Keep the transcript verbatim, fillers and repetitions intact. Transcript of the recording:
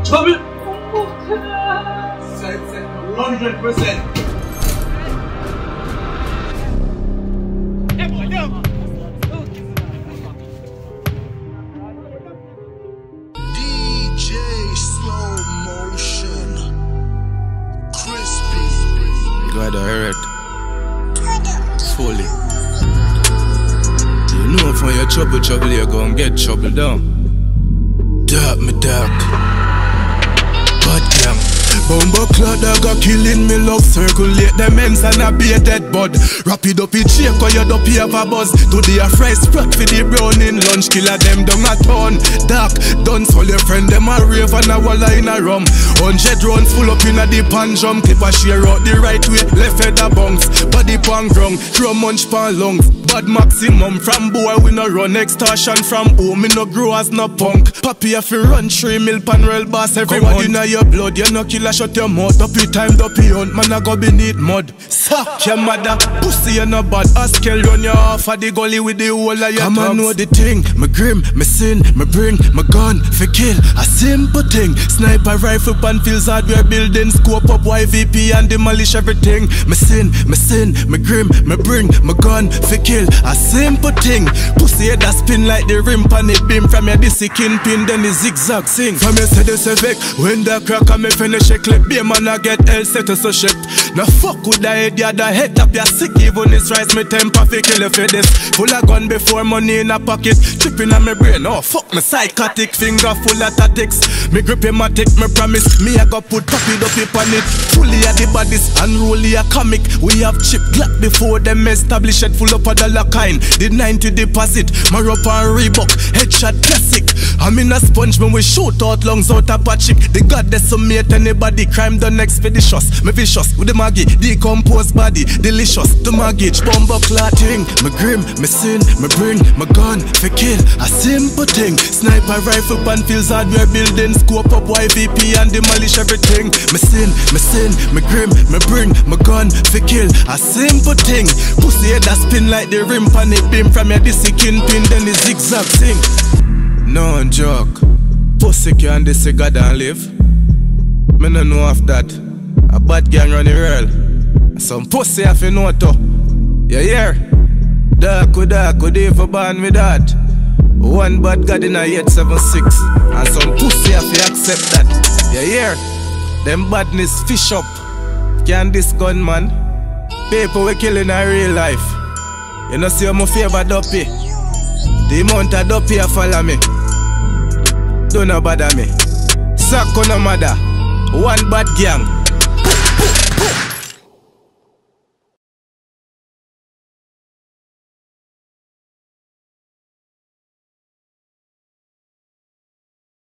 Bubble! one hundred percent. D J Slow Motion. Crispy. God, I heard. Fully. You know from your trouble, trouble, you're gonna get trouble down. Dark me dark. Bad gang. Bumbo cloud dog a killing me love circulate them ends and a be a dead bud. Rapid up it shake or you don't have a buzz. Today a fresh spot for the browning lunch. Killer them down a town. Dark done so your friend them a rave and a walla in a rum. Hundred rounds full up in a deep and jump. Clip a share out the right way, left head a bounce. Body pan grung, throw munch pan lungs. Bad maximum from boy we no run. Extortion from home, me no grow as no punk. Papi have to run three mil pan real boss every month. Inna your blood, you no killer. Shut your mouth up, you time up your hunt. Man, I go beneath mud. Suck your mother, pussy you no bad. Ask girl run you off of the gully with the whole of your tongues. Come on, know the thing, me grim, me sin, me bring, me gun, for kill. A simple thing, sniper rifle pan fields hardware building. Scope up Y V P and demolish everything. Me sin, me sin, me grim, me bring, me gun, for kill. A simple thing, pussy head that spin like the rim pan it beam. From your disi kingpin, then the zigzag sing. From your say this effect, when the crack and me finish it. Clip be man I get L set so shit. Now fuck with the head, ya the head up, ya sick. Even this rise me temper fi kill you for this. Full of gun before money in a pocket. Tripping on my brain, oh fuck me psychotic. Finger full of tactics. Me grip him a take me promise. Me I go put puppy up on it. Fully at the bodies, unruly a comic. We have chip Glock before them establish it. Full up of dollar kind. The ninety deposit. Marop and Reebok, headshot classic. I'm in a sponge when we shoot out lungs out of a chick. The god decimate anybody. The crime done expeditious, me vicious with the maggie, decomposed body, delicious. The maggage, bomber clotting, me grim, me sin, me bring, me gun, for kill. A simple thing, sniper rifle pan fields hardware building, scope up Y V P and demolish everything. Me sin, me sin, me grim, me bring, me gun, for kill. A simple thing, pussy head that spin like the rim pan it beam from your disi kingpin, then the zigzag sing. No joke, pussy can this God and live. Me no know of that. A bad gang run the world. Some pussy have to know too. You hear? Dark with dark, could even born with that. One bad god in a eight seven six. And some pussy have to accept that. You hear? Them badness fish up. Can this gun man? People we kill in a real life. You know see how my favor dopey. The amount of dopey follow me. Don't no bother me. Suck on no mother. One bad gang.